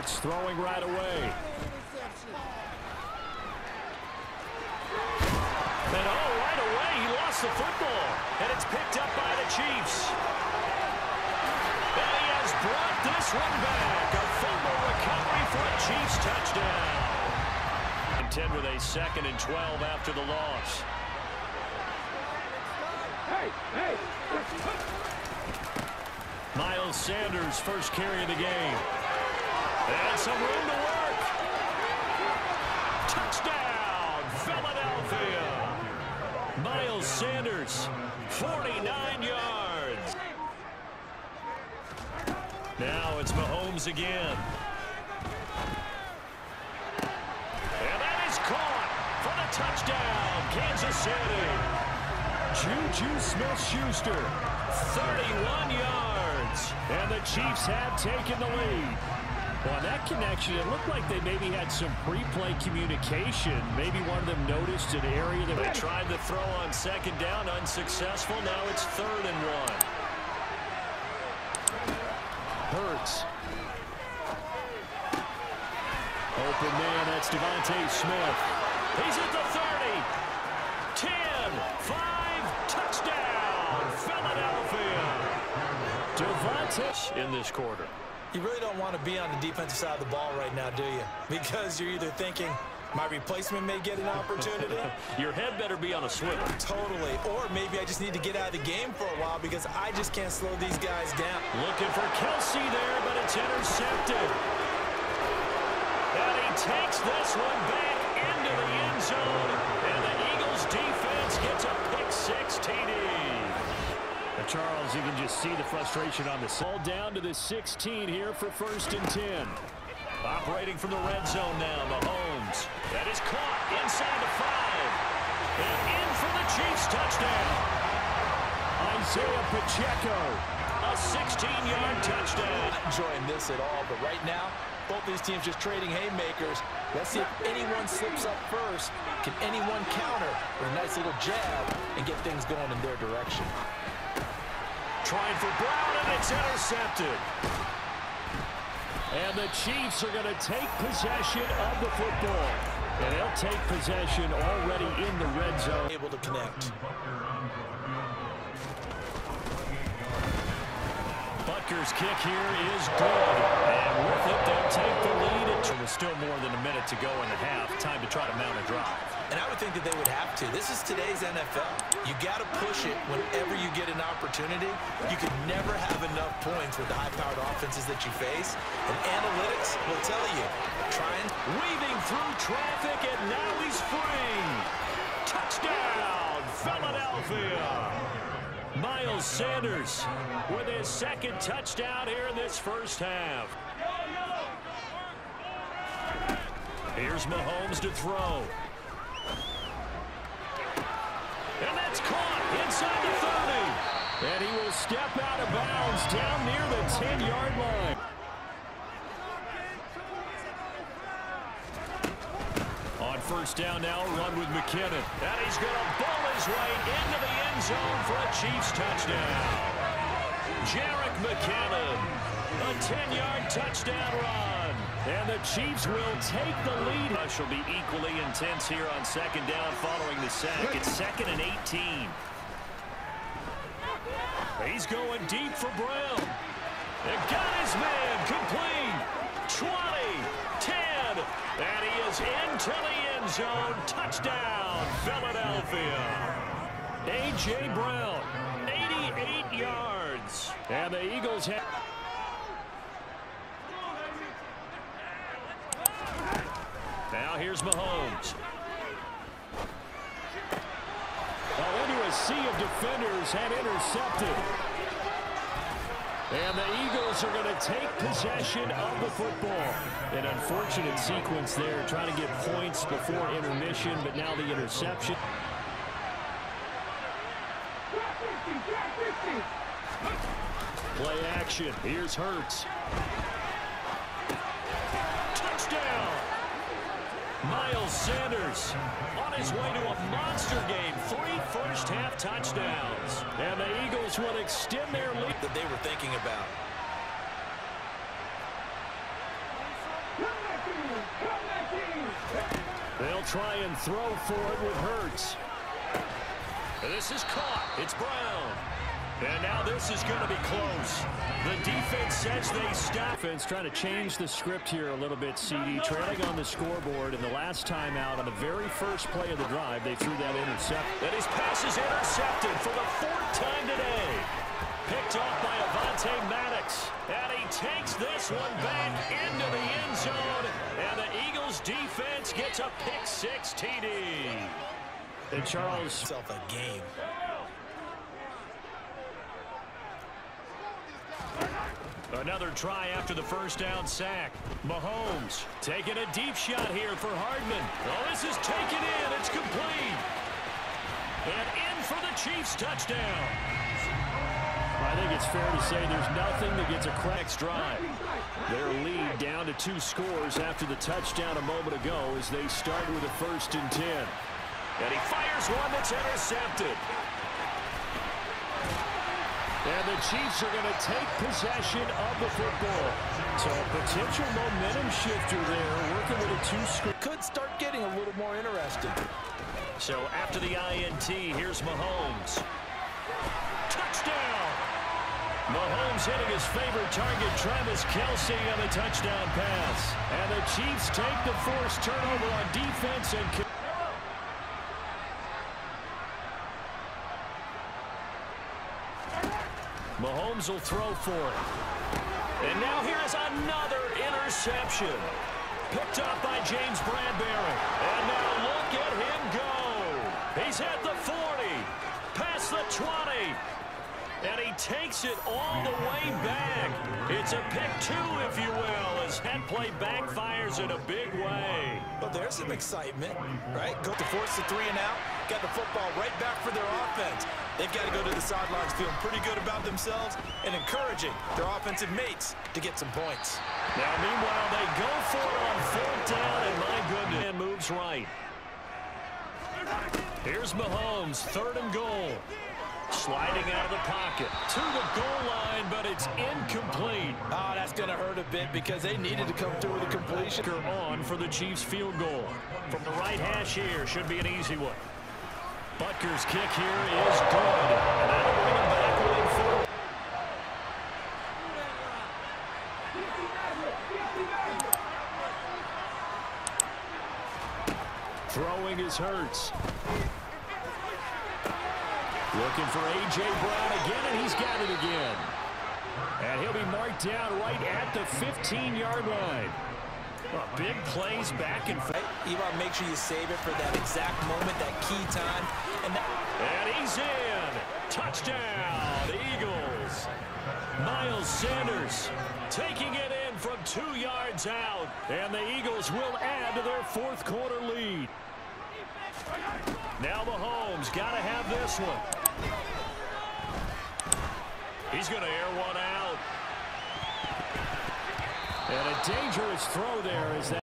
Hurts throwing right away. And right away, he lost the football. And it's picked up by the Chiefs. And he has brought this one back. A fumble recovery for a Chiefs touchdown. And 10 with a 2nd and 12 after the loss. Miles Sanders, first carry of the game. And some room to work. Touchdown, Philadelphia. Miles Sanders, 49 yards. Now it's Mahomes again. And that is caught for the touchdown, Kansas City. Juju Smith-Schuster, 31 yards. And the Chiefs have taken the lead. Well, that connection, it looked like they maybe had some pre-play communication. Maybe one of them noticed an area that they tried to throw on 2nd down, unsuccessful. Now it's 3rd and 1. Hurts. Open man, that's Devontae Smith. He's at the 30. 10, 5, touchdown, Philadelphia. Devontae in this quarter. You really don't want to be on the defensive side of the ball right now, do you? Because you're either thinking, my replacement may get an opportunity. Your head better be on a swivel. Totally. Or maybe I just need to get out of the game for a while because I just can't slow these guys down. Looking for Kelsey there, but it's intercepted. And he takes this one back into the end zone. And the Eagles defense gets a pick-6 TD. Charles, you can just see the frustration on the ball down to the 16 here for 1st and 10. Operating from the red zone now, Mahomes. That is caught inside the 5. And in for the Chiefs touchdown. Isaiah Pacheco, a 16-yard touchdown. Not enjoying this at all, but right now, both these teams just trading haymakers. Let's see if anyone slips up first. Can anyone counter with a nice little jab and get things going in their direction? Trying for Brown, and it's intercepted. And the Chiefs are going to take possession of the football. And they'll take possession already in the red zone. Able to connect. Butker's kick here is good. And with it, they'll take the lead. With still more than a minute to go in the half. Time to try to mount a drive. And I would think that they would have to. This is today's NFL. You got to push it whenever you get an opportunity. You can never have enough points with the high-powered offenses that you face. And analytics will tell you. Trying. Weaving through traffic, and now he's free. Touchdown, Philadelphia. Miles Sanders with his 2nd touchdown here in this first half. Here's Mahomes to throw. And that's caught inside the 30. And he will step out of bounds down near the 10-yard line. On 1st down now, run with McKinnon. And he's going to bowl his way into the end zone for a Chiefs touchdown. Jerick McKinnon, a 10-yard touchdown run. And the Chiefs will take the lead. Rush will be equally intense here on 2nd down following the sack. It's 2nd and 18. He's going deep for Brown. And got his man complete. 20, 10, and he is into the end zone. Touchdown, Philadelphia. A.J. Brown, 88 yards. And the Eagles have... Now here's Mahomes. Well, into a sea of defenders and intercepted. And the Eagles are going to take possession of the football. An unfortunate sequence there, trying to get points before intermission, but now the interception. Play action. Here's Hurts. Touchdown! Miles Sanders on his way to a monster game. 3 first-half touchdowns. And the Eagles will extend their lead. That they were thinking about. try and throw for it with Hurts. And this is caught. It's Brown. And now this is going to be close. The defense says they stop. Defense trying to change the script here a little bit, CD. Trailing on the scoreboard, and the last time out on the very first play of the drive, they threw that intercept. And his pass is intercepted for the 4th time today. Picked off by Avonte Maddox. And he takes this one back into the end zone. And the Eagles defense gets a pick-6 TD. And Charles. Self a game. Another try after the first down sack. Mahomes taking a deep shot here for Hardman. Oh, this is taken in. It's complete. And in for the Chiefs touchdown. I think it's fair to say there's nothing that gets a crack's drive. Their lead down to 2 scores after the touchdown a moment ago as they start with a 1st and 10. And he fires one that's intercepted. And the Chiefs are going to take possession of the football. So a potential momentum shifter there, working with a 2-score. Could start getting a little more interesting. So after the INT, here's Mahomes. Touchdown! Mahomes hitting his favorite target, Travis Kelce, on the touchdown pass. And the Chiefs take the forced turnover on defense and... Mahomes will throw for it. And now here is another interception. Picked up by James Bradbury. And now look at him go. He's at the 40. Past the 20. And he takes it all the way back. It's a pick 2, if you will, as that play backfires in a big way. Well, there's some excitement, right? Go to force the 3 and out. Got the football right back for their offense. They've got to go to the sidelines feeling pretty good about themselves and encouraging their offensive mates to get some points. Now, meanwhile, they go for it on 4th down, and my goodness, and moves right. Here's Mahomes, 3rd and goal. Sliding out of the pocket to the goal line, but it's incomplete. Oh, that's going to hurt a bit because they needed to come through with a completion. On for the Chiefs field goal. From the right hash here, should be an easy one. Butker's kick here is good. And that'll bring him back within 4. Throwing is Hurts. Looking for A.J. Brown again, and he's got it again. And he'll be marked down right at the 15-yard line. Big plays back and forth. You want to make sure you save it for that exact moment, that key time. And he's in. Touchdown, Eagles. Miles Sanders taking it in from 2 yards out. And the Eagles will add to their 4th quarter lead. Now Mahomes got to have this one. He's going to air one out. And a dangerous throw there as that.